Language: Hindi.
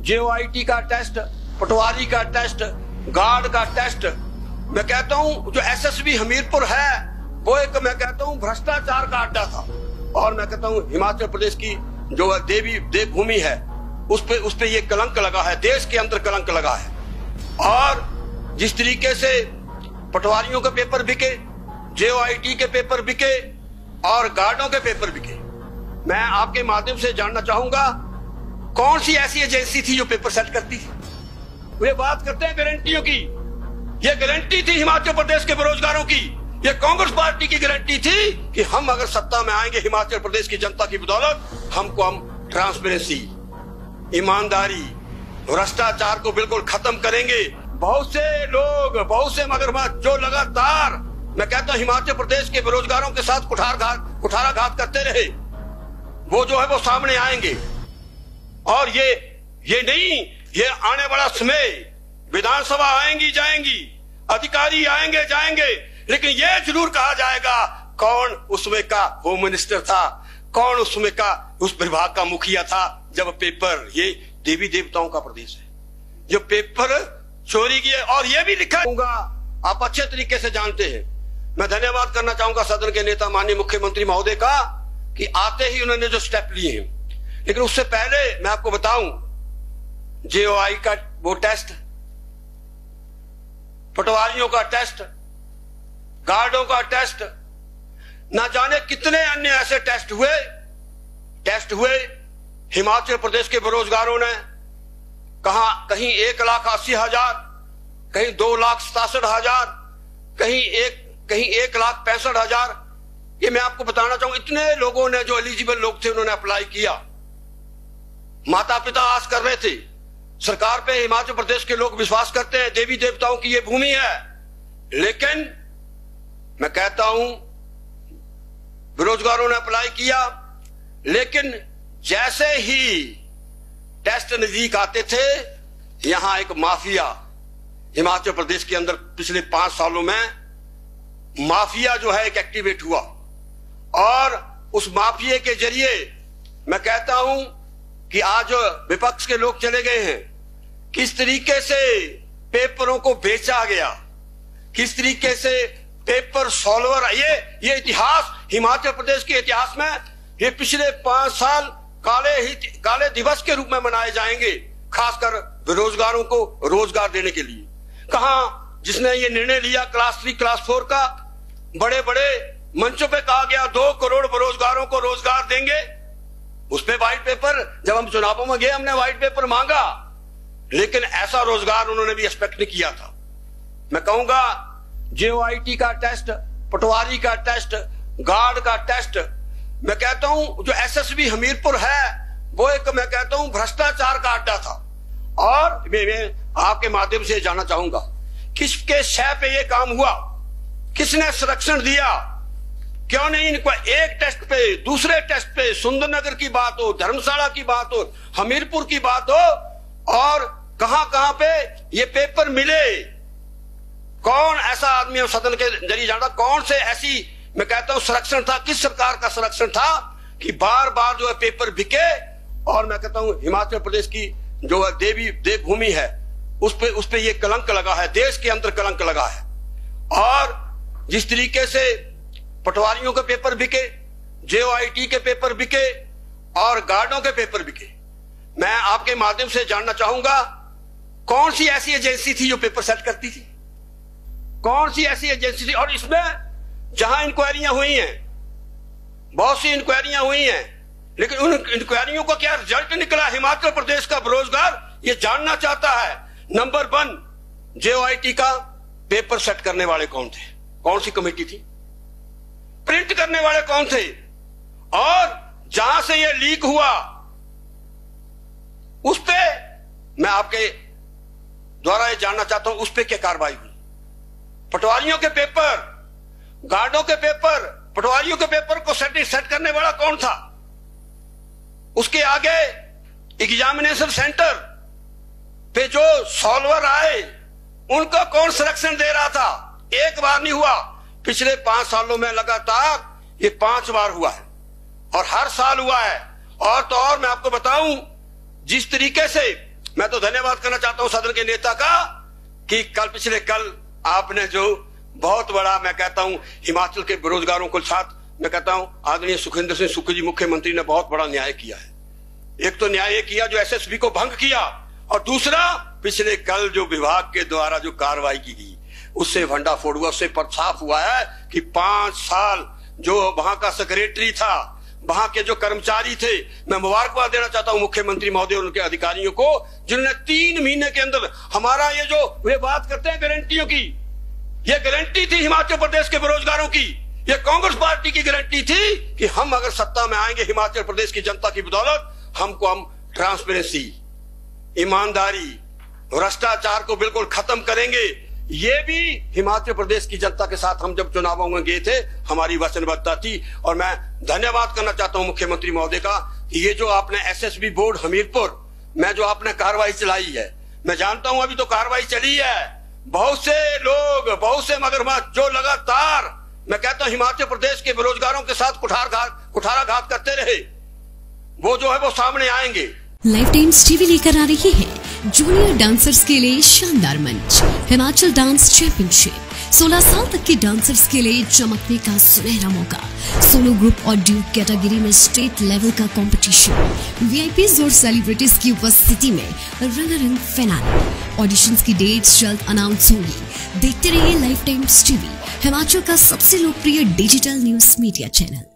जेओआईटी का टेस्ट, पटवारी का टेस्ट, गार्ड का टेस्ट, मैं कहता हूं जो एसएसबी हमीरपुर है वो एक मैं कहता हूं भ्रष्टाचार का अड्डा था। और मैं कहता हूं हिमाचल प्रदेश की जो देवभूमि है उस पे ये कलंक लगा है, देश के अंदर कलंक लगा है। और जिस तरीके से पटवारियों के पेपर बिके, जेओआईटी के पेपर बिके और गार्डों के पेपर बिके, मैं आपके माध्यम से जानना चाहूंगा कौन सी ऐसी एजेंसी थी जो पेपर सेट करती थी। वे बात करते हैं गारंटियों की, ये गारंटी थी हिमाचल प्रदेश के बेरोजगारों की, ये कांग्रेस पार्टी की गारंटी थी कि हम अगर सत्ता में आएंगे हिमाचल प्रदेश की जनता की बदौलत हम ट्रांसपेरेंसी, ईमानदारी, भ्रष्टाचार को बिल्कुल खत्म करेंगे। बहुत से लोग, बहुत से मगरमच्छ जो लगातार मैं कहता हूं हिमाचल प्रदेश के बेरोजगारों के साथ कुठाराघात करते रहे, वो जो है वो सामने आएंगे। और ये नहीं, ये आने वाला समय, विधानसभा आएंगी जाएंगी, अधिकारी आएंगे जाएंगे, लेकिन ये जरूर कहा जाएगा कौन उसमें का होम मिनिस्टर था, कौन उसमें का उस विभाग का मुखिया था जब पेपर, ये देवी देवताओं का प्रदेश है, जो पेपर चोरी किए। और ये भी लिखा होगा, आप अच्छे तरीके से जानते हैं। मैं धन्यवाद करना चाहूंगा सदन के नेता माननीय मुख्यमंत्री महोदय का कि आते ही उन्होंने जो स्टेप लिए हैं। लेकिन उससे पहले मैं आपको बताऊं, जेओआई का वो टेस्ट, पटवारियों का टेस्ट, गार्डों का टेस्ट, ना जाने कितने अन्य ऐसे टेस्ट हुए। हिमाचल प्रदेश के बेरोजगारों ने कहीं 1,80,000, कहीं 2,67,000, कहीं 1,65,000। ये मैं आपको बताना चाहूंगा, इतने लोगों ने जो एलिजिबल लोग थे उन्होंने अप्लाई किया। माता पिता आस कर रहे थे सरकार पे, हिमाचल प्रदेश के लोग विश्वास करते हैं देवी देवताओं की ये भूमि है। लेकिन मैं कहता हूं बेरोजगारों ने अप्लाई किया, लेकिन जैसे ही टेस्ट नजदीक आते थे, यहां एक माफिया हिमाचल प्रदेश के अंदर पिछले 5 सालों में माफिया जो है एक एक्टिवेट हुआ। और उस माफिया के जरिए मैं कहता हूं कि आज विपक्ष के लोग चले गए हैं, किस तरीके से पेपरों को बेचा गया, किस तरीके से पेपर सॉल्वर, ये इतिहास हिमाचल प्रदेश के इतिहास में ये पिछले 5 साल काले दिवस के रूप में मनाए जाएंगे, खासकर बेरोजगारों को रोजगार देने के लिए। कहां जिसने ये निर्णय लिया क्लास 3 क्लास 4 का, बड़े बड़े मंचों पे कहा गया 2 करोड़ बेरोजगारों को रोजगार देंगे। उस पे व्हाइट पेपर, जब हम चुनावों में गए हमने व्हाइट पेपर मांगा, लेकिन ऐसा रोजगार उन्होंने भी एक्सपेक्ट नहीं किया था। मैं कहूंगा जेओआईटी का टेस्ट, पटवारी का टेस्ट, गार्ड का टेस्ट, मैं कहता हूं जो एसएसबी हमीरपुर है वो एक मैं कहता हूं भ्रष्टाचार का अड्डा था। और मैं आपके माध्यम से जानना चाहूंगा किसके शय पे ये काम हुआ, किसने संरक्षण दिया, क्यों नहीं इनको एक टेस्ट पे, दूसरे टेस्ट पे सुंदरनगर की बात हो, धर्मशाला की बात हो, हमीरपुर की बात हो, और कहां पे ये पेपर मिले, कौन ऐसा आदमी है सदन के जरिए जानता, कौन से ऐसी मैं कहता हूं संरक्षण था, किस सरकार का संरक्षण था कि बार बार जो है पेपर बिके। और मैं कहता हूं हिमाचल प्रदेश की जो देवभूमि है उस पे ये कलंक लगा है, देश के अंदर कलंक लगा है। और जिस तरीके से पटवारियों के पेपर बिके, जेओआईटी के पेपर बिके और गार्डों के पेपर बिके, मैं आपके माध्यम से जानना चाहूंगा कौन सी ऐसी एजेंसी थी जो पेपर सेट करती थी, कौन सी ऐसी एजेंसी थी। और इसमें जहां इंक्वायरियां हुई हैं, बहुत सी इंक्वायरियां हुई हैं, लेकिन उन इंक्वायरियों का क्या रिजल्ट निकला, हिमाचल प्रदेश का बेरोजगार ये जानना चाहता है। नंबर 1, जेओआईटी का पेपर सेट करने वाले कौन थे, कौन सी कमेटी थी, प्रिंट करने वाले कौन थे, और जहां से ये लीक हुआ उस पे मैं आपके द्वारा ये जानना चाहता हूं उस पे क्या कार्रवाई हुई। पटवारियों के पेपर, गार्डों के पेपर, पटवारियों के पेपर को सेट करने वाला कौन था, उसके आगे एग्जामिनेशन सेंटर पे जो सॉल्वर आए उनका कौन संरक्षण दे रहा था। एक बार नहीं हुआ, पिछले 5 सालों में लगातार ये 5 बार हुआ है और हर साल हुआ है। और तो और मैं आपको बताऊं, जिस तरीके से मैं तो धन्यवाद करना चाहता हूं सदन के नेता का कि पिछले कल आपने जो बहुत बड़ा, मैं कहता हूं हिमाचल के बेरोजगारों को साथ, मैं कहता हूं आदरणीय सुखविंदर सिंह सुक्खू जी मुख्यमंत्री ने बहुत बड़ा न्याय किया है। एक तो न्याय किया जो एसएसबी को भंग किया, और दूसरा पिछले कल जो विभाग के द्वारा जो कार्रवाई की गई उससे भंडाफोड़ हुआ, उससे साफ हुआ है कि 5 साल जो वहां का सेक्रेटरी था, वहां के जो कर्मचारी थे, मैं मुबारकबाद देना चाहता हूं मुख्यमंत्री महोदय और उनके अधिकारियों को, जिन्होंने 3 महीने के अंदर हमारा ये जो वे बात करते हैं गारंटियों की, ये गारंटी थी हिमाचल प्रदेश के बेरोजगारों की, ये कांग्रेस पार्टी की गारंटी थी कि हम अगर सत्ता में आएंगे हिमाचल प्रदेश की जनता की बदौलत हम ट्रांसपेरेंसी, ईमानदारी, भ्रष्टाचार को बिल्कुल खत्म करेंगे। ये भी हिमाचल प्रदेश की जनता के साथ हम जब चुनावों में गए थे हमारी वचनबद्धता थी। और मैं धन्यवाद करना चाहता हूं मुख्यमंत्री महोदय का कि ये जो आपने एसएसबी बोर्ड हमीरपुर में जो आपने कार्रवाई चलाई है, मैं जानता हूं अभी तो कार्रवाई चली है, बहुत से लोग, बहुत से मगरमच्छ जो लगातार, मैं कहता हूं हिमाचल प्रदेश के बेरोजगारों के साथ कुठाराघात करते रहे, वो जो है वो सामने आएंगे। लाइफ टाइम्स टीवी लेकर आ रही है जूनियर डांसर्स के लिए शानदार मंच, हिमाचल डांस चैंपियनशिप। 16 साल तक के डांसर्स के लिए चमकने का सुनहरा मौका, सोलो ग्रुप और ड्यूट कैटेगरी में स्टेट लेवल का कंपटीशन, वीआईपीज और सेलिब्रिटीज की उपस्थिति में रंगारंग फिनाले। ऑडिशंस की डेट्स जल्द अनाउंस होंगी। देखते रहिए लाइफ टाइम्स टीवी, हिमाचल का सबसे लोकप्रिय डिजिटल न्यूज मीडिया चैनल।